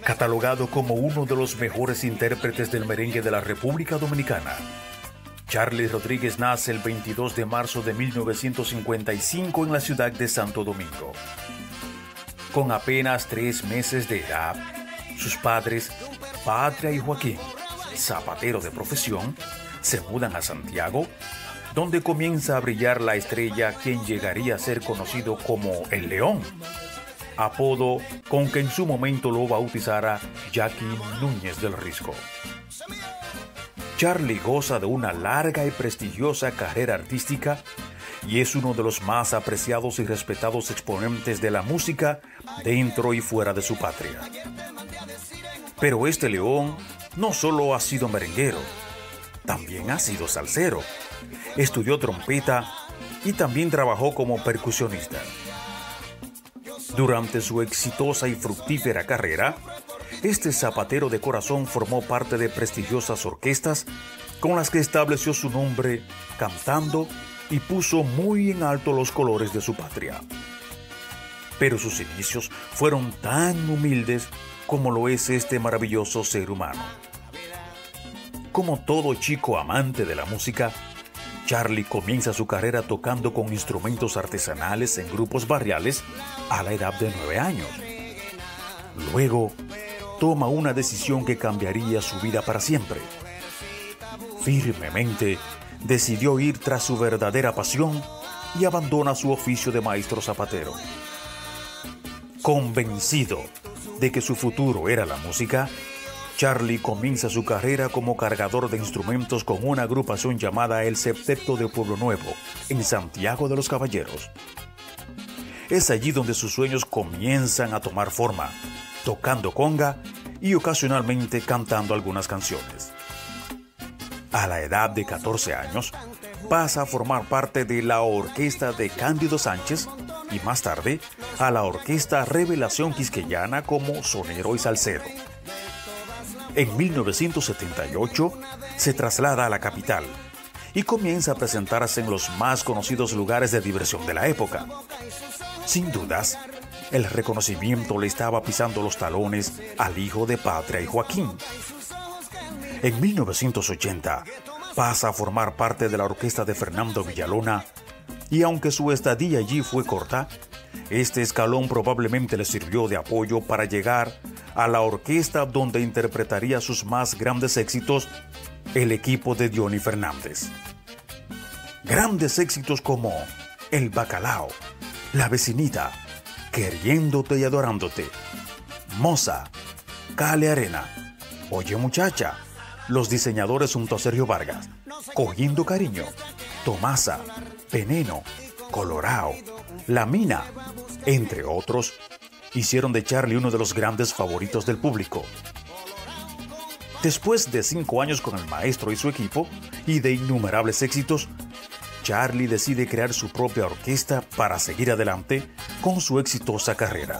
Catalogado como uno de los mejores intérpretes del merengue de la República Dominicana, Charly Rodríguez nace el 22 de marzo de 1955 en la ciudad de Santo Domingo. Con apenas 3 meses de edad, sus padres, Patria y Joaquín, zapatero de profesión, se mudan a Santiago, donde comienza a brillar la estrella quien llegaría a ser conocido como El León, apodo con que en su momento lo bautizara Jackie Núñez del Risco. Charly goza de una larga y prestigiosa carrera artística y es uno de los más apreciados y respetados exponentes de la música dentro y fuera de su patria. Pero este león no solo ha sido merenguero, también ha sido salsero, estudió trompeta y también trabajó como percusionista. Durante su exitosa y fructífera carrera, este zapatero de corazón formó parte de prestigiosas orquestas con las que estableció su nombre cantando y puso muy en alto los colores de su patria. Pero sus inicios fueron tan humildes como lo es este maravilloso ser humano. Como todo chico amante de la música, Charly comienza su carrera tocando con instrumentos artesanales en grupos barriales a la edad de 9 años. Luego, toma una decisión que cambiaría su vida para siempre. Firmemente, decidió ir tras su verdadera pasión y abandona su oficio de maestro zapatero. Convencido de que su futuro era la música, Charly comienza su carrera como cargador de instrumentos con una agrupación llamada El Septeto de Pueblo Nuevo, en Santiago de los Caballeros. Es allí donde sus sueños comienzan a tomar forma, tocando conga y ocasionalmente cantando algunas canciones. A la edad de 14 años, pasa a formar parte de la orquesta de Cándido Sánchez y más tarde a la orquesta Revelación Quisqueyana como sonero y salsero. En 1978 se traslada a la capital y comienza a presentarse en los más conocidos lugares de diversión de la época. Sin dudas, el reconocimiento le estaba pisando los talones al hijo de Patria y Joaquín. En 1980 pasa a formar parte de la orquesta de Fernando Villalona y aunque su estadía allí fue corta, este escalón probablemente le sirvió de apoyo para llegar a la orquesta donde interpretaría sus más grandes éxitos, el equipo de Diony Fernández. Grandes éxitos como El Bacalao, La Vecinita, Queriéndote y Adorándote, Moza, Cale Arena, Oye Muchacha, Los Diseñadores junto a Sergio Vargas, Cogiendo Cariño, Tomasa, Veneno, Colorao, La Mina, entre otros, hicieron de Charly uno de los grandes favoritos del público. Después de 5 años con el maestro y su equipo, y de innumerables éxitos, Charly decide crear su propia orquesta para seguir adelante con su exitosa carrera.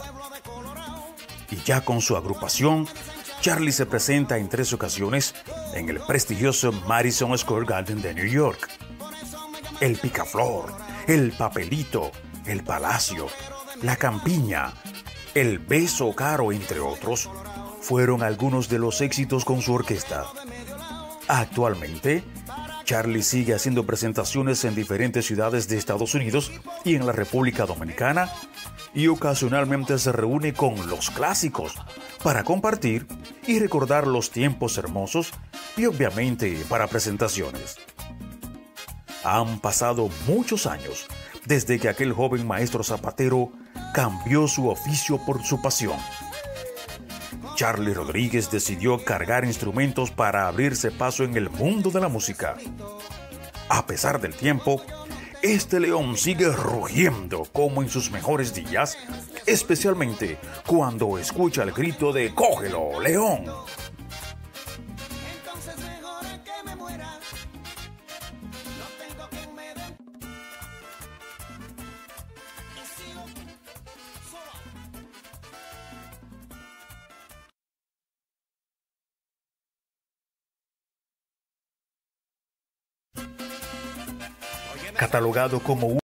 Y ya con su agrupación, Charly se presenta en 3 ocasiones en el prestigioso Madison Square Garden de New York. El Picaflor, El Papelito, El Palacio, La Campiña, El Beso Caro, entre otros, fueron algunos de los éxitos con su orquesta. Actualmente, Charly sigue haciendo presentaciones en diferentes ciudades de Estados Unidos y en la República Dominicana y ocasionalmente se reúne con los clásicos para compartir y recordar los tiempos hermosos y obviamente para presentaciones. Han pasado muchos años desde que aquel joven maestro zapatero cambió su oficio por su pasión. Charly Rodríguez decidió cargar instrumentos para abrirse paso en el mundo de la música. A pesar del tiempo, este león sigue rugiendo como en sus mejores días, especialmente cuando escucha el grito de ¡Cógelo, león! Catalogado como